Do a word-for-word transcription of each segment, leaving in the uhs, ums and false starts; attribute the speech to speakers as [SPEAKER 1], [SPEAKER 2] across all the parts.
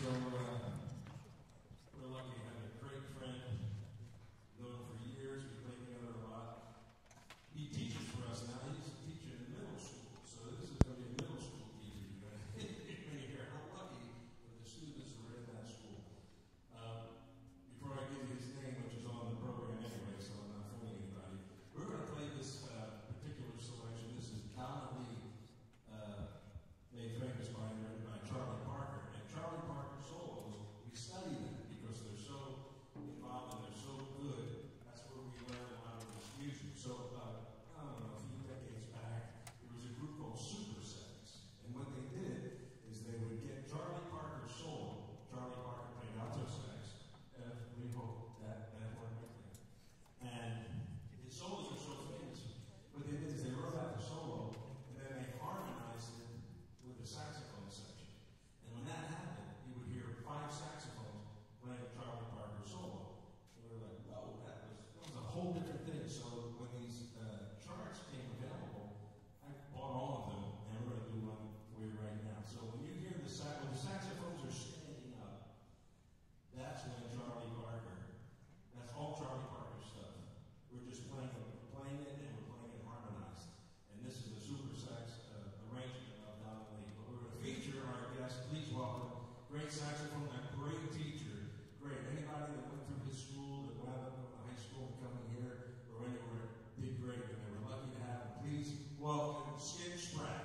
[SPEAKER 1] So uh, we're lucky to have a great friend, known him for years. We play together a lot. He teaches for us now. He used to teach in middle school, so this is going to be a middle school teacher. You're going to hear how lucky for the students who are in that school. Uh, before I give you his name, which is on the program anyway, so I'm not fooling anybody, we're going to play this uh, particular selection. This is Donna Lee, uh, made famous by and written by Charlie Parker. And Charlie Parker solos, we study them because they're so involved and they're so good. That's where we learn a lot of this music. So, uh, I don't know, a few decades back, there was a group called Super Sex. And what they did is they would get Charlie Parker's solo. Charlie Parker played alto sax. Uh, we hope that that worked with him. And his solos are so famous. What they did is they wrote out the solo, and then they harmonized it with the saxophone section. And when that happened, you would hear five saxophones playing Charlie Parker's solo. And we were like, whoa, that was, that was a whole different thing. So when these uh, charts came available, I bought all of them, and we're going to do one for you right now. So when you hear the sax, when the saxophones are standing up, that's when Charlie Parker, that's all Charlie Parker stuff. We're just playing it, we're playing it, and we're playing it harmonized. And this is a super sax uh, arrangement of Donna Lee. But we're going to feature our guest. Please welcome great saxophone, a great teacher. Great. Anybody that went through his school, that wound up in high school and coming here, or anywhere, did great, and they were lucky to have him. Please welcome Skip Spratt.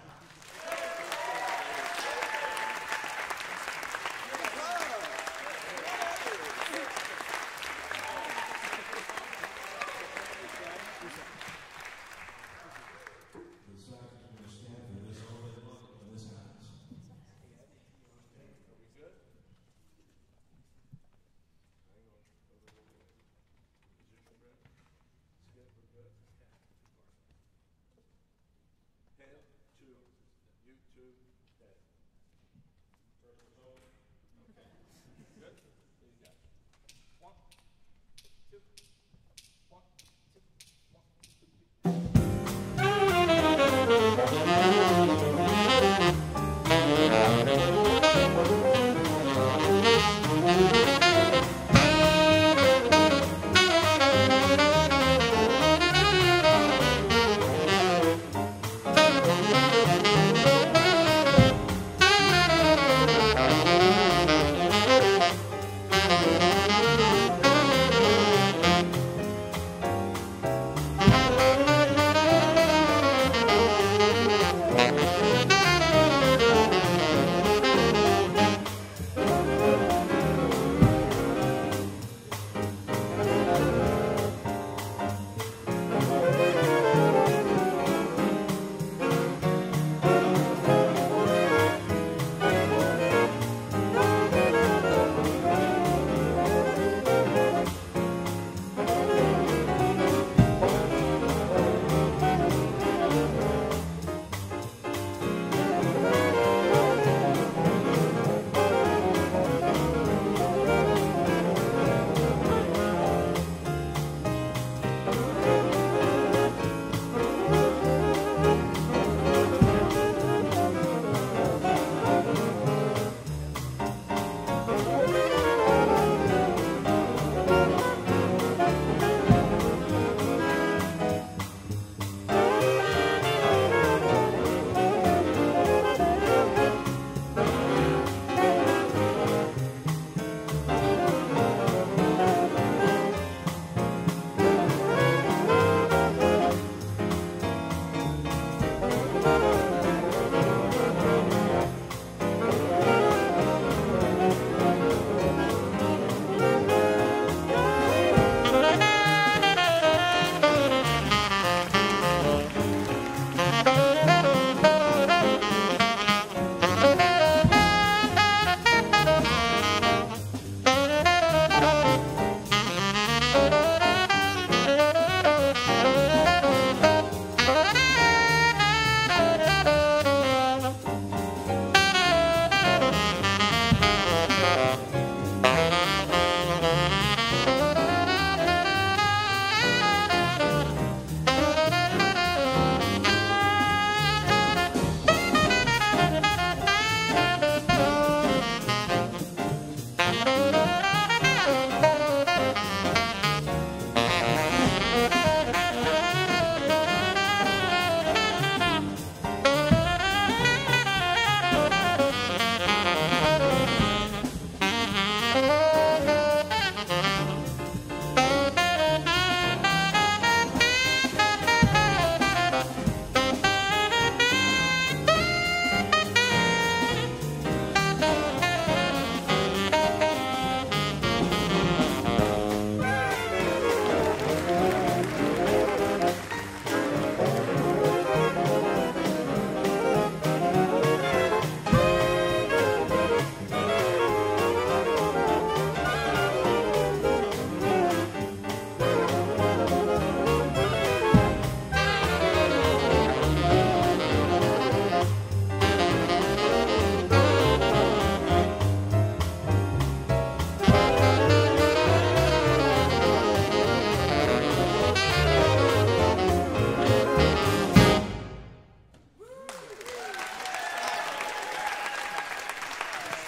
[SPEAKER 1] The sax is going to stand for this all day long when this happens.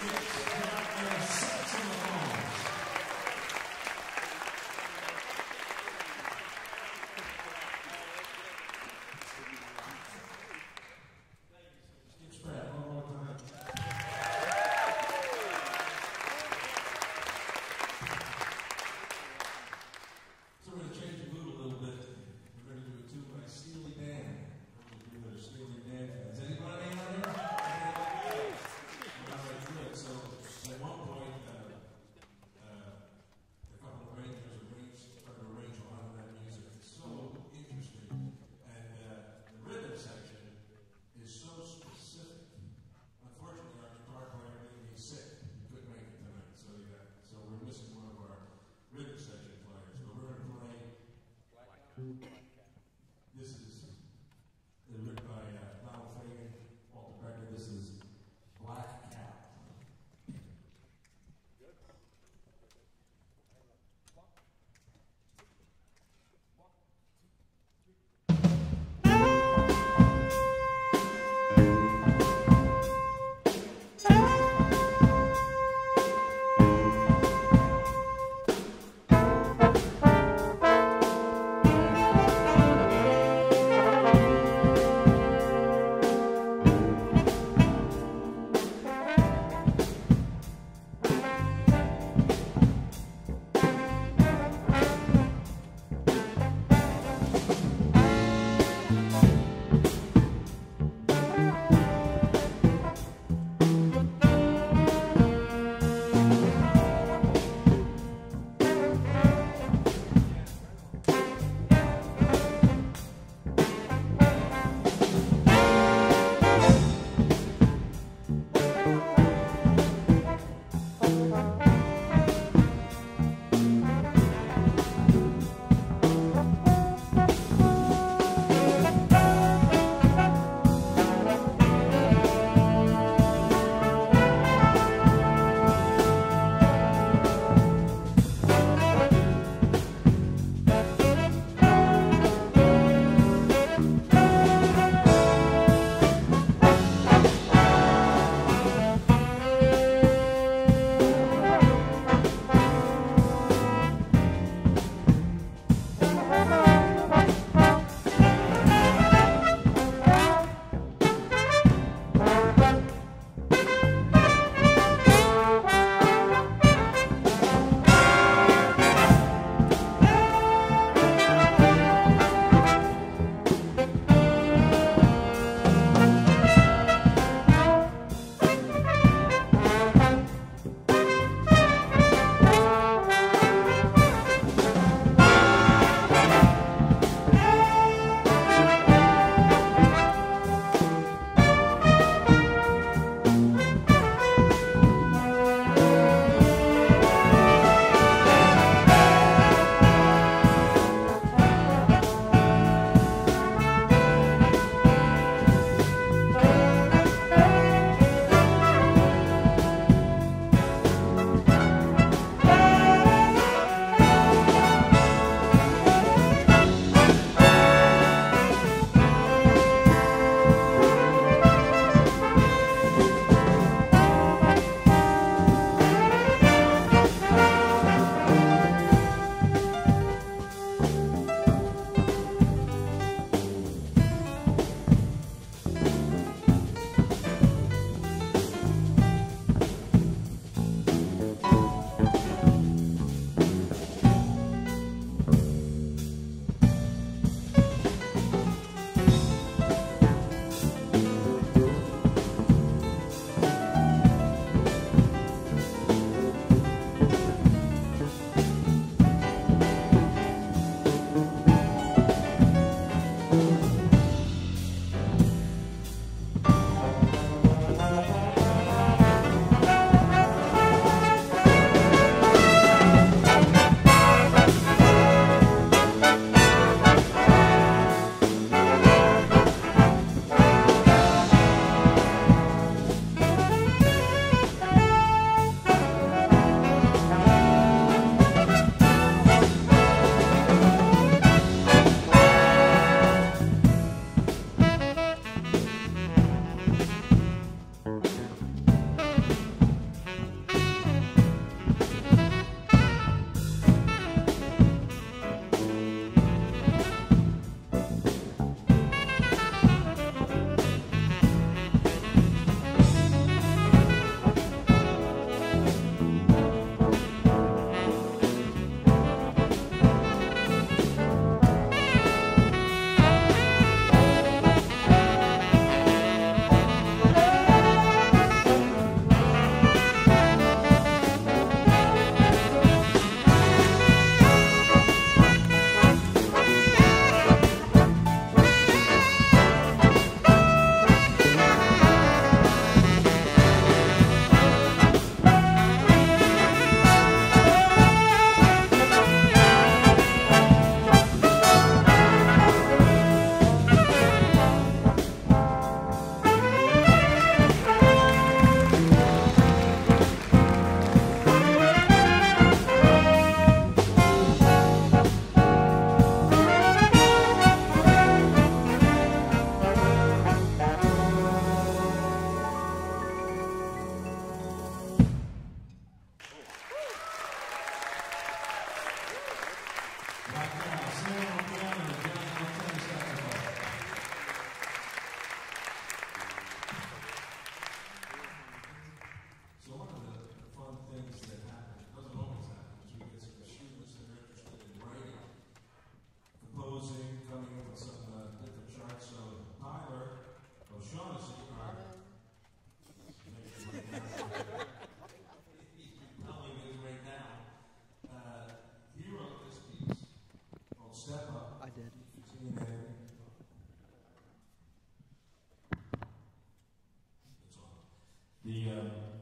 [SPEAKER 1] So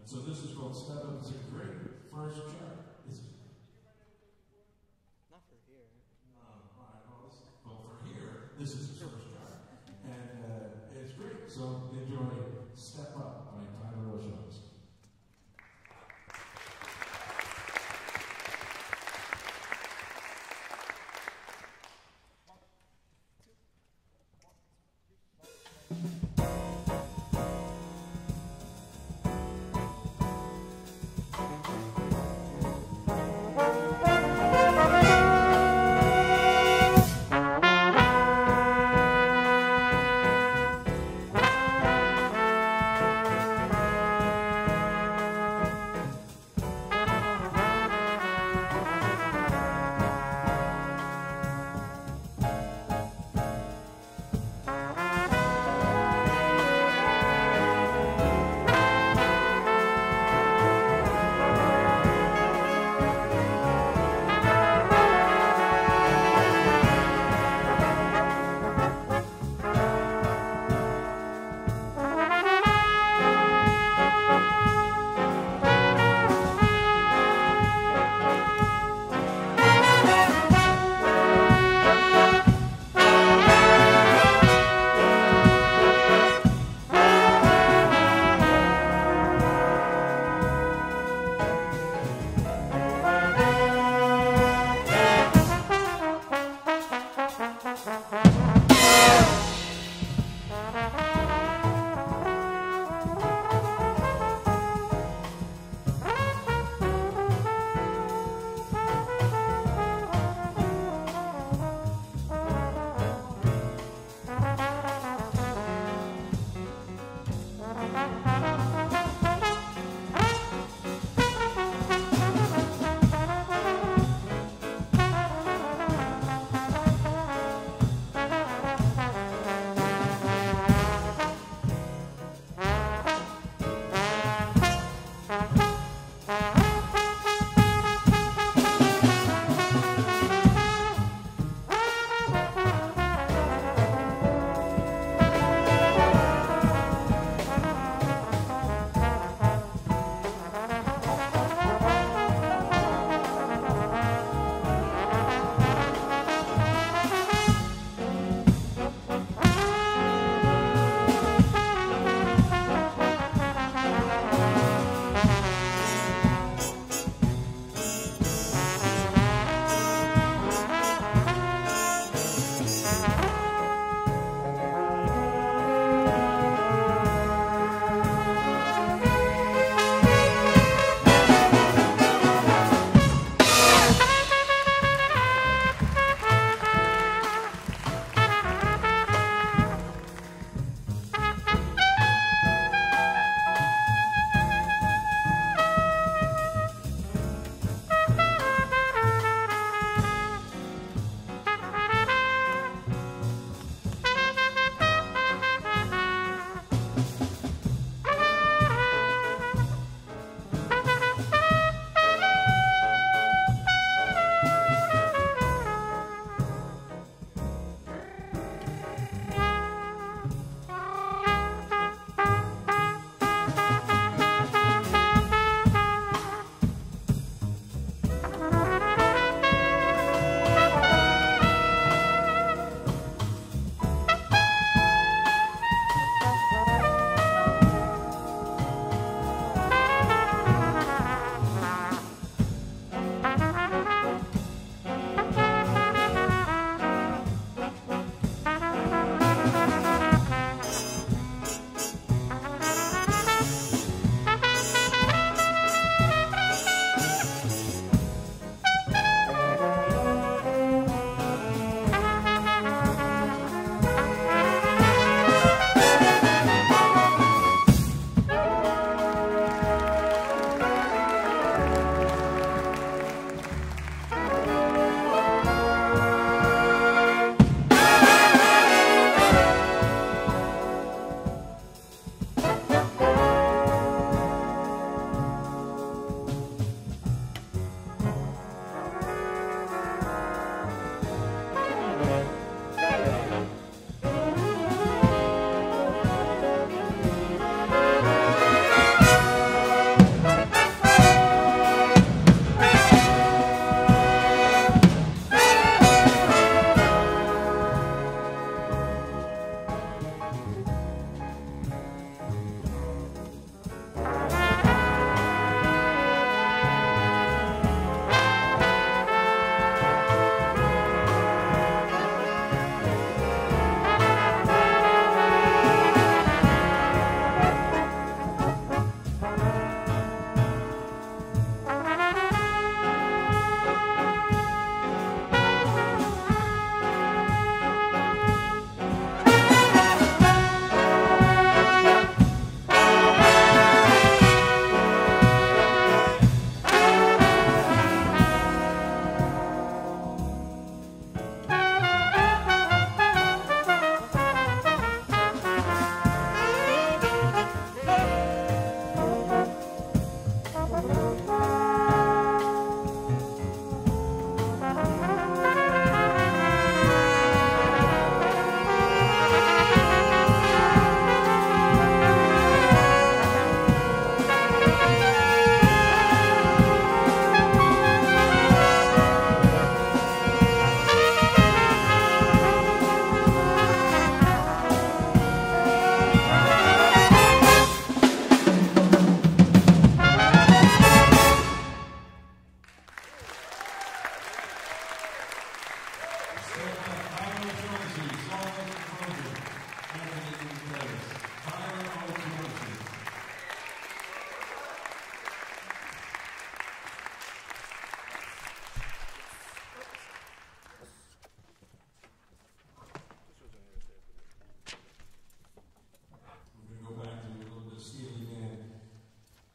[SPEAKER 1] so this is called Step Up. It's a great first chart. It's,
[SPEAKER 2] Not for here.
[SPEAKER 1] no, all right, well, this, well, for here, this is the first chart. And uh, it's great. So enjoy Step Up by Tyler O'Shaughnessy.
[SPEAKER 3] Thank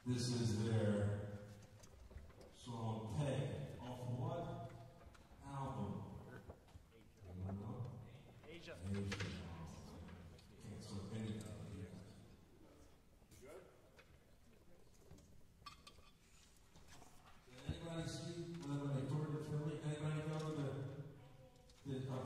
[SPEAKER 1] This is their song Peg off of what album? Anyone know?
[SPEAKER 2] Asia.
[SPEAKER 1] Asia. Can't sort anything out of you guys.
[SPEAKER 2] Good?
[SPEAKER 1] Did anybody see when they toured in Philly? Anybody go to the the oh,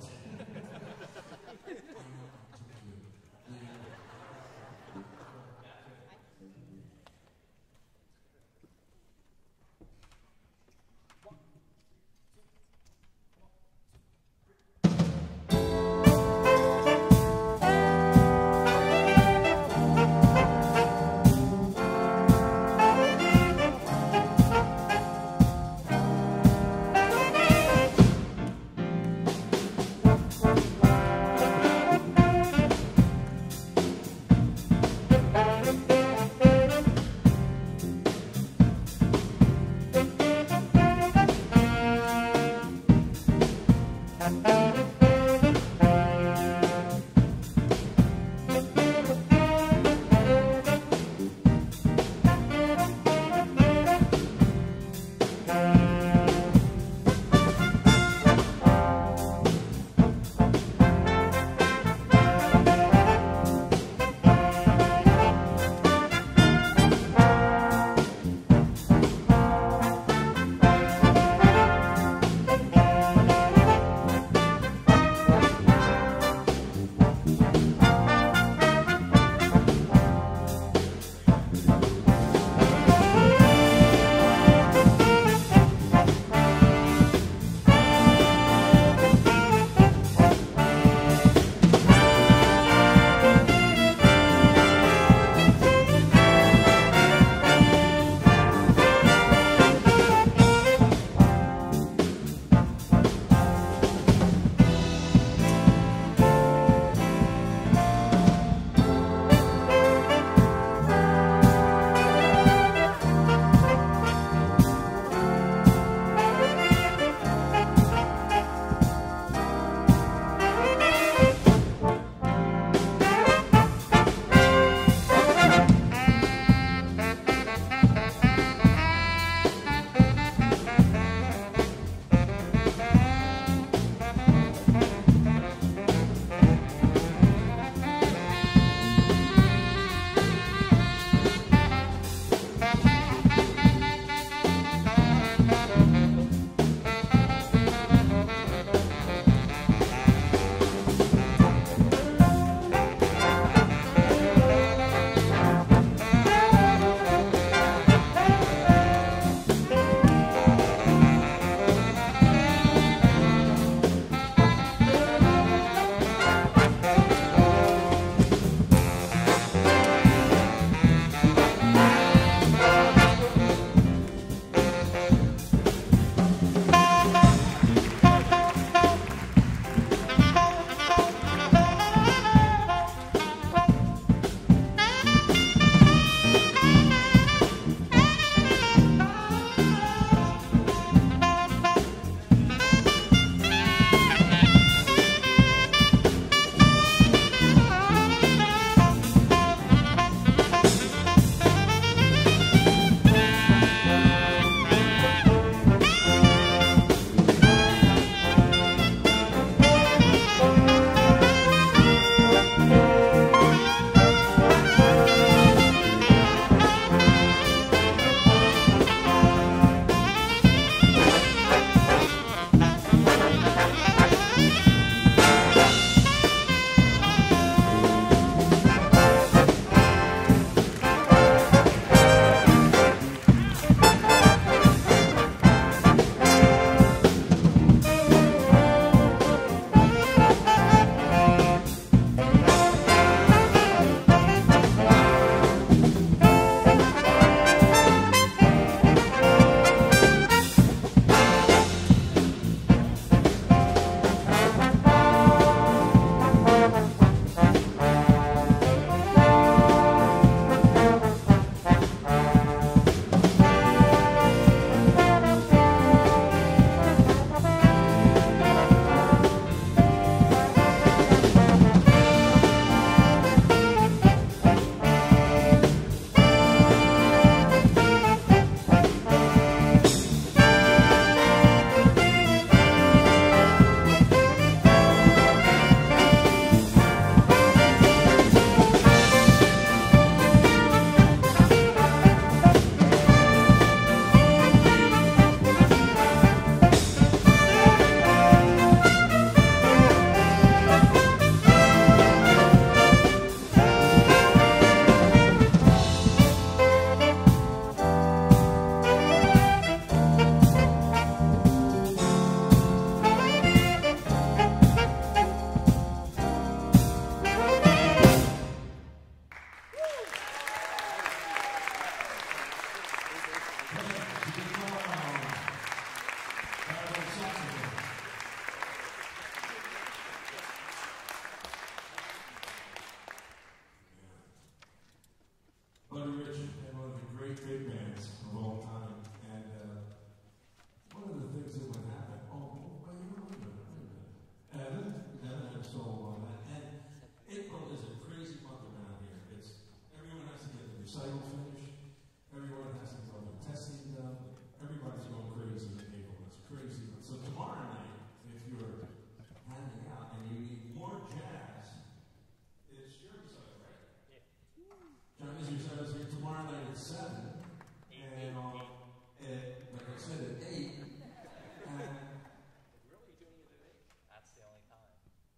[SPEAKER 1] bands of all time. And uh, one of the things that would happen, oh, wait, wait a minute, wait a minute. Evan, Evan had a solo on that. And April is a crazy month around here. It's, everyone has to get the recital finished. Everyone has to go to testing done. Everybody's going crazy in April. It's crazy. So tomorrow night, if you're hanging out and you need more jazz, it's your recital, right? Yeah. Johnny's recital is here tomorrow night at seven. And on, at, like I said, at eight. And
[SPEAKER 2] Really doing it at eight? That's the only time.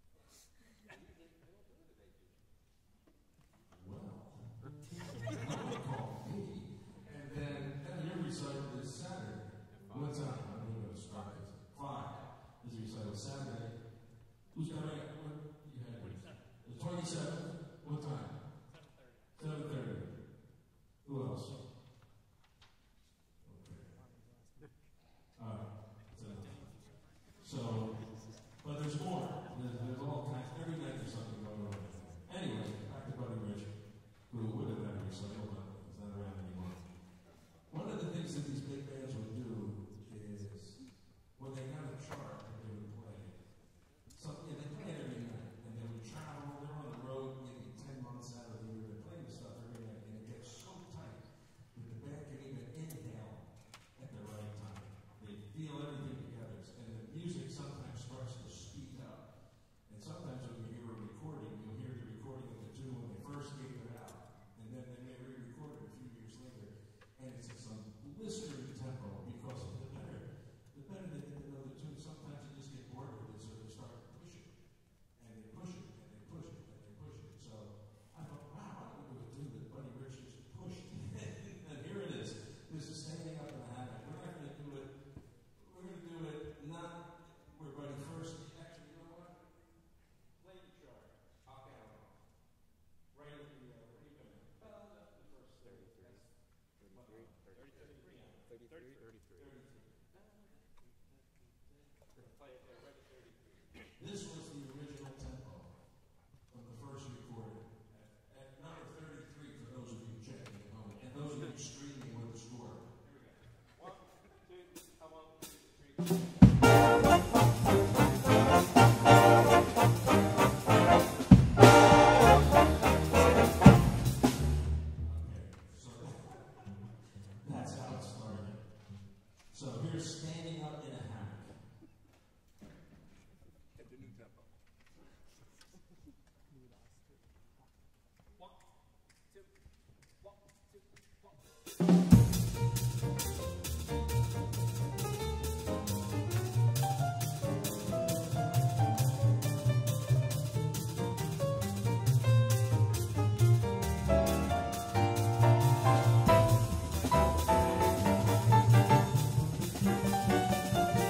[SPEAKER 1] well, I would call me. And then, then your recital is Saturday. What time? I'm going to start at five. Is your recital Saturday? Who's got it? What you had? The twenty-seventh. What time? Seven thirty. Who else? Okay. All right. So, but there's more. There's, there's all kinds. Every night there's something going on. Anyway, back to Buddy Rich, who would have had a recital, but is not around anymore. One of the things that these big bands would do is when they got a chart that they would play, something yeah, they play it every night, and they would travel. They're on the road maybe ten months out of the year. They're playing this stuff every night, and it gets so tight that the band can even inhale at the right time. They feel everything together, and the music sometimes starts to speed up. And sometimes when you hear a recording, you'll hear the recording of the tune when they first gave it out, and then they may re-record it a few years later, and it's at some blistering tempo because of the better, the better they get to know the tune. Sometimes they just get bored with it, so they start to push it, and they push it, and they push it, and they push it. So I thought, wow, I would do a tune that Buddy Rich just pushed, and here it is. This is Standing Up in the Hammock. We're not going to do it. We're going to do it not where Buddy first. Actually, you know what? Play the chart. I'll count off. Right at the. Uh, what are you doing? Well, the, the first thirty-three. thirty-three. thirty-three. thirty-three. thirty-three.
[SPEAKER 2] Play it there, right at thirty-three.
[SPEAKER 1] This was the original tempo from the first recording. At, at number thirty-three, for those of you checking at home, and those of you streaming with the score.
[SPEAKER 2] Here we go. One, two, come on, two, three.
[SPEAKER 1] So that's how it started. So here's Standing Up in a Hammock.
[SPEAKER 2] At the new tempo. One, two, one, two, one.
[SPEAKER 1] Thank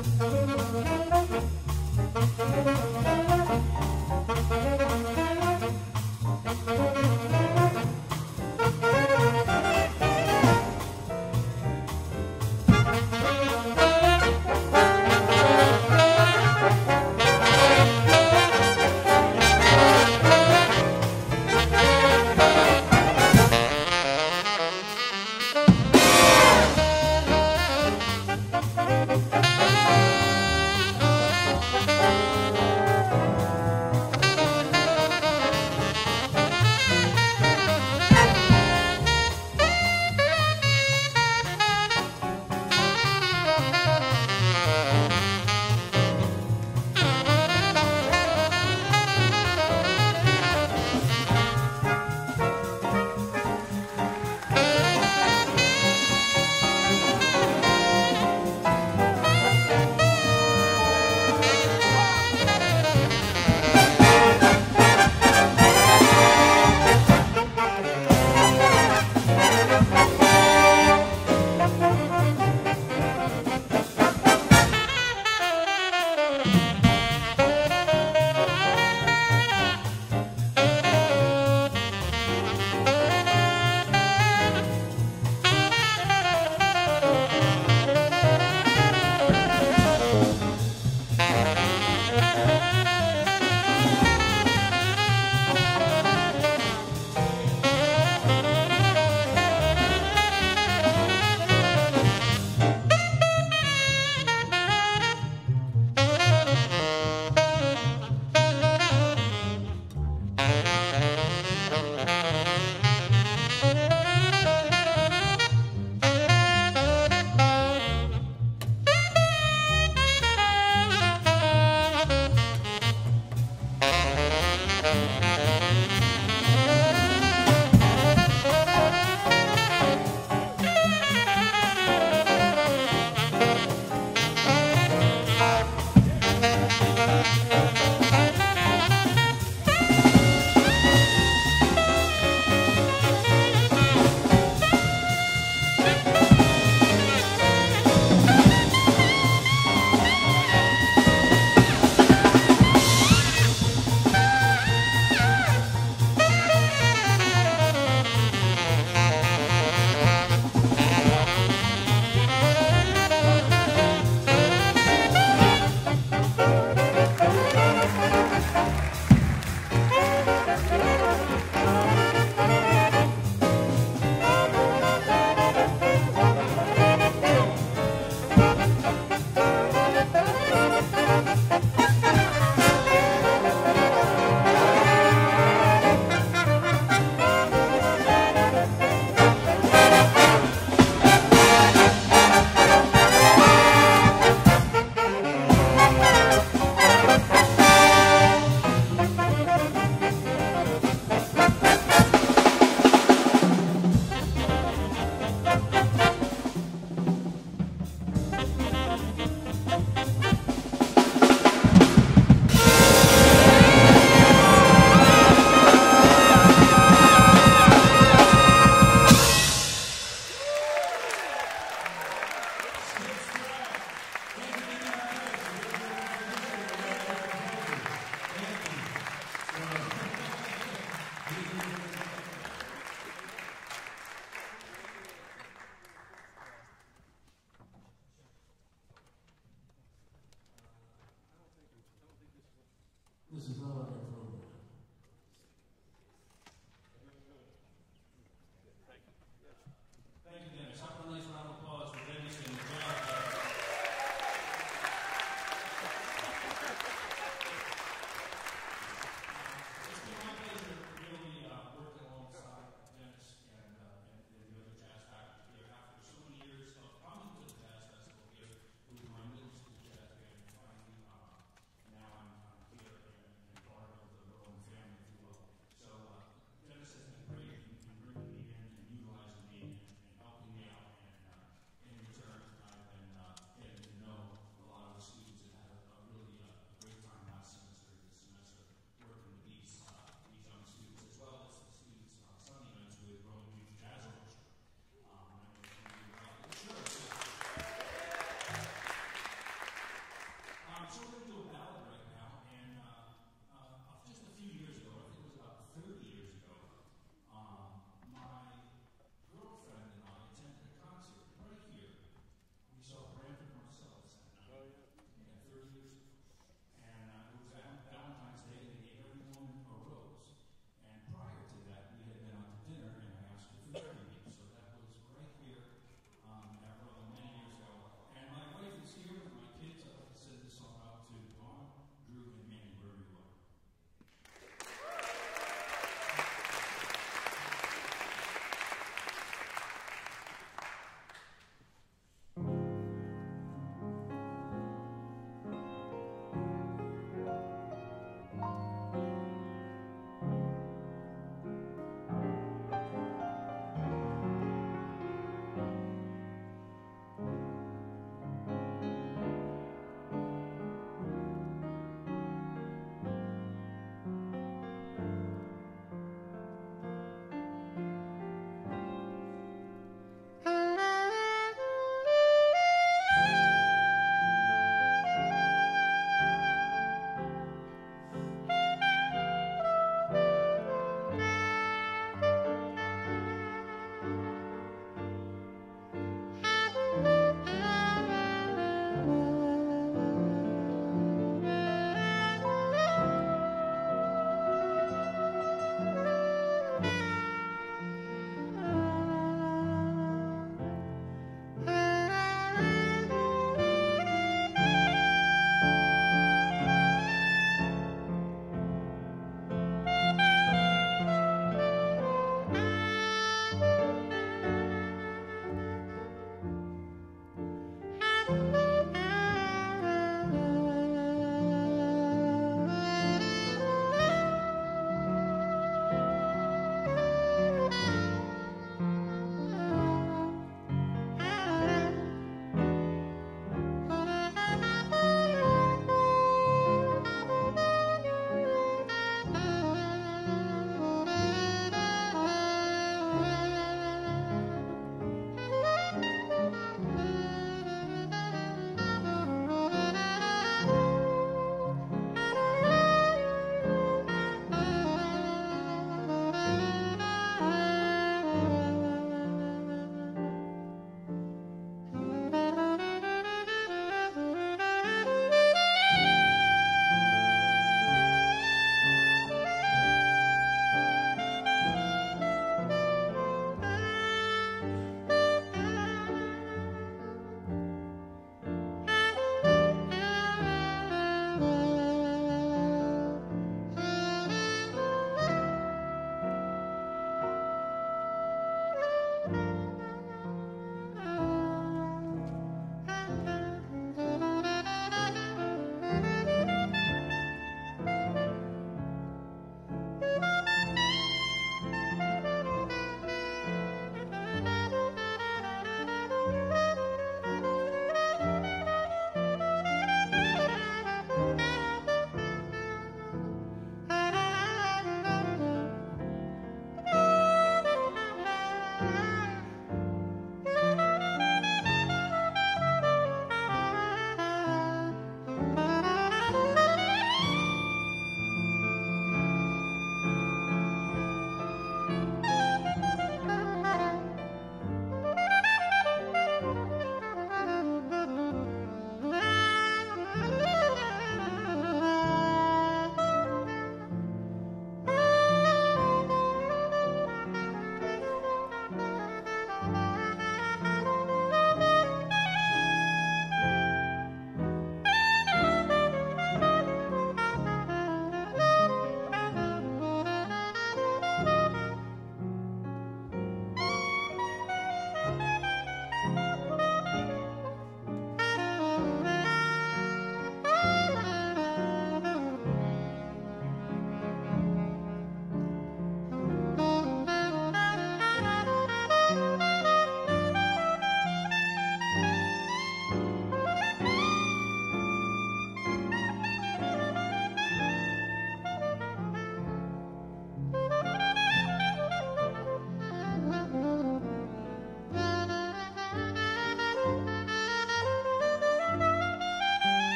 [SPEAKER 3] Thank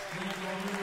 [SPEAKER 1] Dan Goldman.